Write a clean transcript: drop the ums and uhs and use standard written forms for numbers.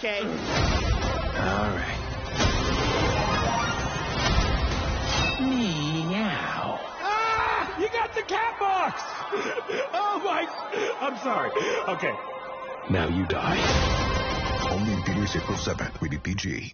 Okay. All right. Meow. Ah! You got the cat box! Oh, my... I'm sorry. Okay. Now you die. Only in theaters April 7th. Rated PG.